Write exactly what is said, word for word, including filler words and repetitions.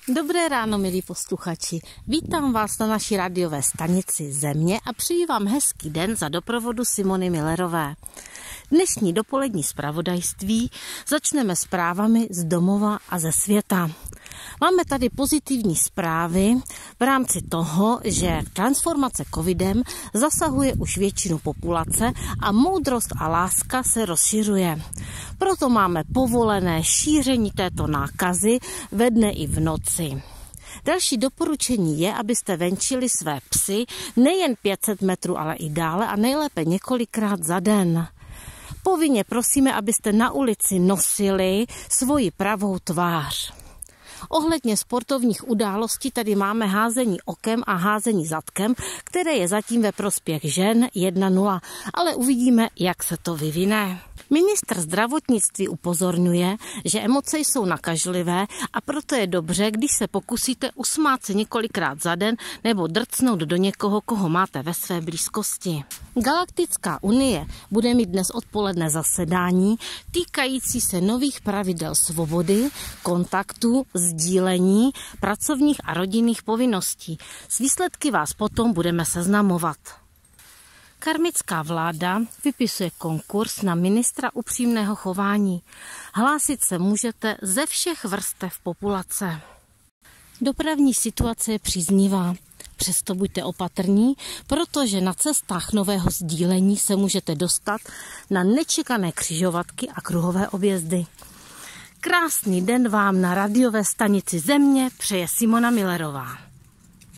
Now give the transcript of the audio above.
Dobré ráno, milí posluchači. Vítám vás na naší radiové stanici Země a přeji vám hezký den za doprovodu Simony Millerové. Dnešní dopolední zpravodajství začneme zprávami z domova a ze světa. Máme tady pozitivní zprávy v rámci toho, že transformace covidem zasahuje už většinu populace a moudrost a láska se rozšiřuje. Proto máme povolené šíření této nákazy ve dne i v noci. Další doporučení je, abyste venčili své psy nejen pět set metrů, ale i dále a nejlépe několikrát za den. Povinně prosíme, abyste na ulici nosili svoji pravou tvář. Ohledně sportovních událostí tady máme házení okem a házení zadkem, které je zatím ve prospěch žen jedna nula, ale uvidíme, jak se to vyvine. Ministr zdravotnictví upozorňuje, že emoce jsou nakažlivé a proto je dobře, když se pokusíte usmát se několikrát za den nebo drcnout do někoho, koho máte ve své blízkosti. Galaktická unie bude mít dnes odpoledne zasedání týkající se nových pravidel svobody, kontaktu, sdílení, pracovních a rodinných povinností. S výsledky vás potom budeme seznamovat. Karmická vláda vypisuje konkurs na ministra upřímného chování. Hlásit se můžete ze všech vrstev populace. Dopravní situace je příznivá. Přesto buďte opatrní, protože na cestách nového sdílení se můžete dostat na nečekané křižovatky a kruhové objezdy. Krásný den vám na radiové stanici Země přeje Simona Millerová.